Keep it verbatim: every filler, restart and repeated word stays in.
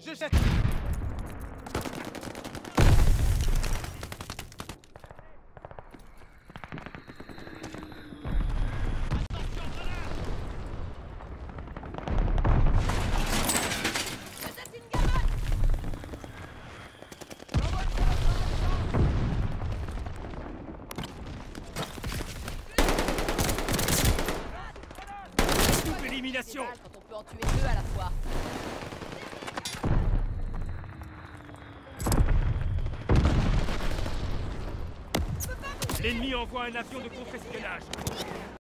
Je jette. Élimination. Quand on peut en tuer deux à la fois. L'ennemi envoie un avion de contre-espionnage.